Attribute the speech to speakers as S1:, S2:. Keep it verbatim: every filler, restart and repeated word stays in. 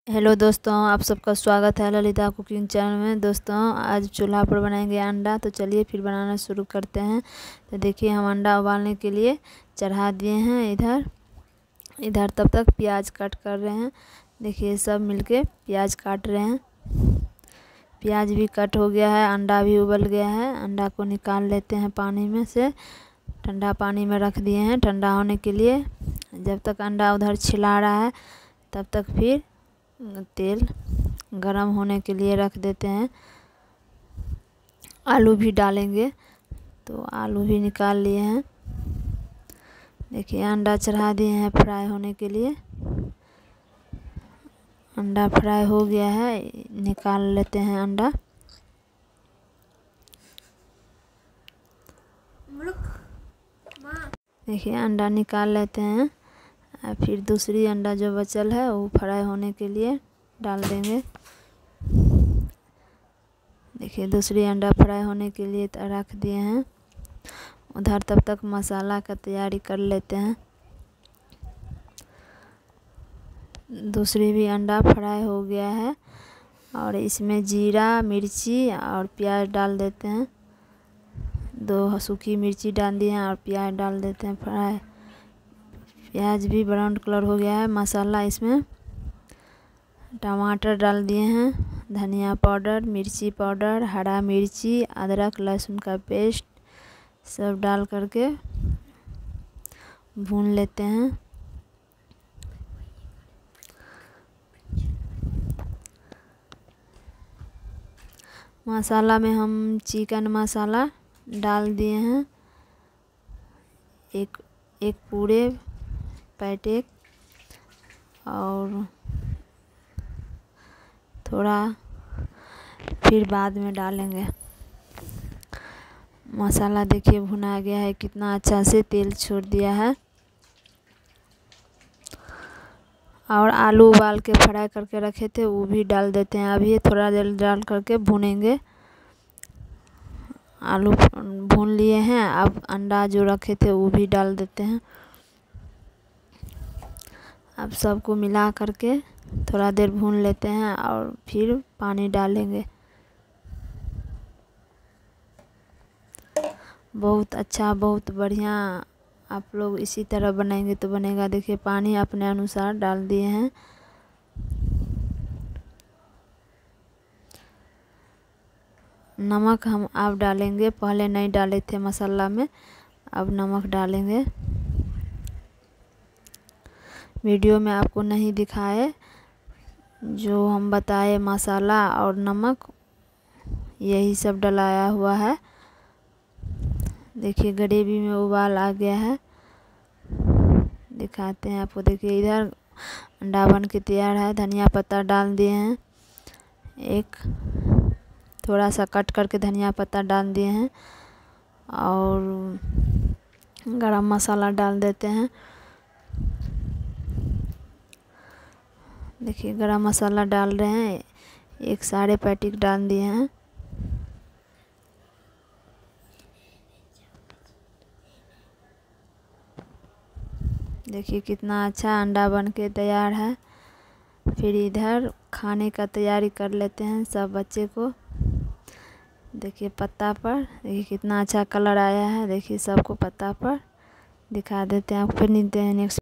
S1: Hello दोस्तों, आप सबका स्वागत है ललिता कुकिंग चैनल में। दोस्तों आज चूल्हा पर बनाएंगे अंडा, तो चलिए फिर बनाना शुरू करते हैं। तो देखिए हम अंडा उबालने के लिए चढ़ा दिए हैं। इधर इधर तब तक प्याज कट कर रहे हैं। देखिए सब मिलके प्याज काट रहे हैं। प्याज भी कट हो गया है, अंडा भी उबल गया है। अंडा को निकाल लेते हैं पानी में से। ठंडा पानी में रख दिए हैं ठंडा होने के लिए। जब तक अंडा उधर छिला रहा है तब तक फिर तेल गरम होने के लिए रख देते हैं। आलू भी डालेंगे, तो आलू भी निकाल लिए हैं। देखिए अंडा चढ़ा दिए हैं फ्राई होने के लिए। अंडा फ्राई हो गया है, निकाल लेते हैं अंडा। देखिए अंडा निकाल लेते हैं। फिर दूसरी अंडा जो बचल है वो फ्राई होने के लिए डाल देंगे। देखिए दूसरी अंडा फ्राई होने के लिए रख दिए हैं। उधर तब तक मसाला का तैयारी कर लेते हैं। दूसरी भी अंडा फ्राई हो गया है और इसमें जीरा मिर्ची और प्याज डाल देते हैं। दो सूखी मिर्ची डाल दिए हैं और प्याज डाल देते हैं फ्राई। प्याज भी ब्राउन कलर हो गया है। मसाला इसमें टमाटर डाल दिए हैं, धनिया पाउडर, मिर्ची पाउडर, हरा मिर्ची, अदरक लहसुन का पेस्ट सब डाल करके भून लेते हैं। मसाला में हम चिकन मसाला डाल दिए हैं, एक एक पूरे पैकेट, और थोड़ा फिर बाद में डालेंगे। मसाला देखिए भुना गया है, कितना अच्छा से तेल छोड़ दिया है। और आलू उबाल के फ्राई करके रखे थे वो भी डाल देते हैं। अभी थोड़ा देर डाल करके भुनेंगे। आलू भून लिए हैं, अब अंडा जो रखे थे वो भी डाल देते हैं। अब सबको मिला करके थोड़ा देर भून लेते हैं और फिर पानी डालेंगे। बहुत अच्छा, बहुत बढ़िया। आप लोग इसी तरह बनाएंगे तो बनेगा। देखिए पानी अपने अनुसार डाल दिए हैं। नमक हम अब डालेंगे, पहले नहीं डाले थे मसाला में, अब नमक डालेंगे। वीडियो में आपको नहीं दिखाए, जो हम बताए मसाला और नमक यही सब डलाया हुआ है। देखिए ग्रेवी में उबाल आ गया है, दिखाते हैं आपको। देखिए इधर अंडा बन के तैयार है। धनिया पत्ता डाल दिए हैं, एक थोड़ा सा कट करके धनिया पत्ता डाल दिए हैं, और गरम मसाला डाल देते हैं। देखिए गरम मसाला डाल रहे हैं, एक सारे पैकेट डाल दिए हैं। देखिए कितना अच्छा अंडा बन के तैयार है। फिर इधर खाने का तैयारी कर लेते हैं सब बच्चे को। देखिए पत्ता पर देखिए कितना अच्छा कलर आया है। देखिए सबको पत्ता पर दिखा देते हैं। फिर मिलते हैं नेक्स्ट